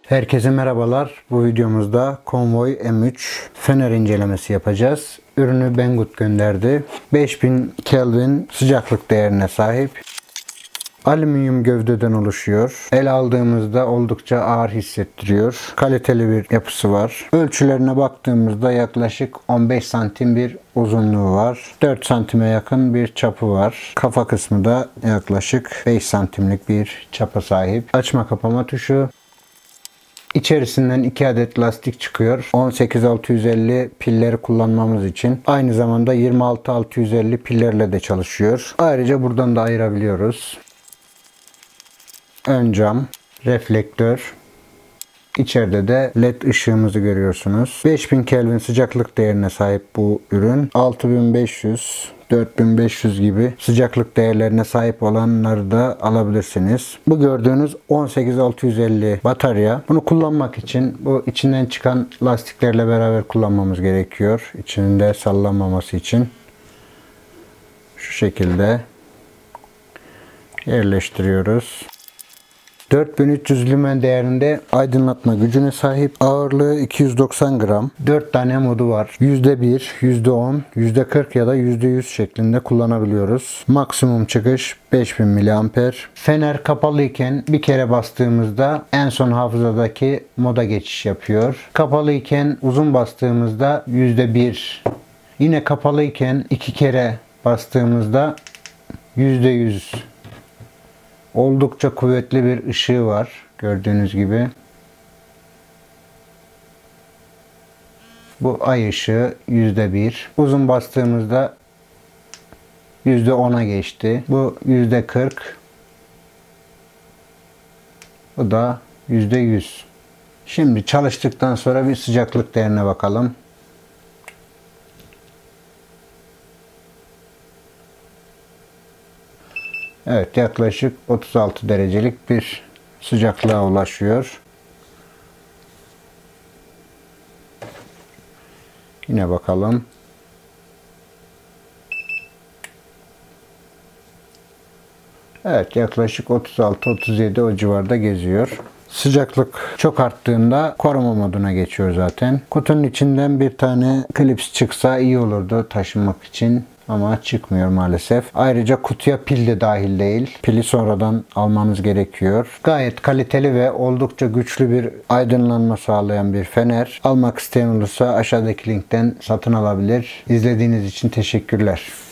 Herkese merhabalar. Bu videomuzda Convoy M3 fener incelemesi yapacağız. Ürünü Banggood gönderdi. 5000 Kelvin sıcaklık değerine sahip. Alüminyum gövdeden oluşuyor. El aldığımızda oldukça ağır hissettiriyor. Kaliteli bir yapısı var. Ölçülerine baktığımızda yaklaşık 15 santim bir uzunluğu var. 4 santime yakın bir çapı var. Kafa kısmı da yaklaşık 5 santimlik bir çapa sahip. Açma kapama tuşu. İçerisinden 2 adet lastik çıkıyor. 18650 pilleri kullanmamız için. Aynı zamanda 26650 pillerle de çalışıyor. Ayrıca buradan da ayırabiliyoruz. Ön cam, reflektör. İçeride de led ışığımızı görüyorsunuz. 5000 Kelvin sıcaklık değerine sahip bu ürün. 6500 4500 gibi sıcaklık değerlerine sahip olanları da alabilirsiniz. Bu gördüğünüz 18650 batarya. Bunu kullanmak için bu içinden çıkan lastiklerle beraber kullanmamız gerekiyor. İçinde sallanmaması için. Şu şekilde yerleştiriyoruz. 4300 lümen değerinde aydınlatma gücüne sahip. Ağırlığı 290 gram. 4 tane modu var. %1, %10, %40 ya da %100 şeklinde kullanabiliyoruz. Maksimum çıkış 5000 mAh. Fener kapalı iken bir kere bastığımızda en son hafızadaki moda geçiş yapıyor. Kapalı iken uzun bastığımızda %1. Yine kapalı iken 2 kere bastığımızda %100. Oldukça kuvvetli bir ışığı var. Gördüğünüz gibi. Bu ay ışığı %1. Uzun bastığımızda %10'a geçti. Bu %40. Bu da %100. Şimdi çalıştıktan sonra bir sıcaklık değerine bakalım. Evet, yaklaşık 36 derecelik bir sıcaklığa ulaşıyor. Yine bakalım. Evet, yaklaşık 36-37 o civarda geziyor. Sıcaklık çok arttığında koruma moduna geçiyor zaten. Kutunun içinden bir tane klips çıksa iyi olurdu taşınmak için. Ama çıkmıyor maalesef. Ayrıca kutuya pil de dahil değil. Pili sonradan almanız gerekiyor. Gayet kaliteli ve oldukça güçlü bir aydınlanma sağlayan bir fener. Almak isteyen olursa aşağıdaki linkten satın alabilir. İzlediğiniz için teşekkürler.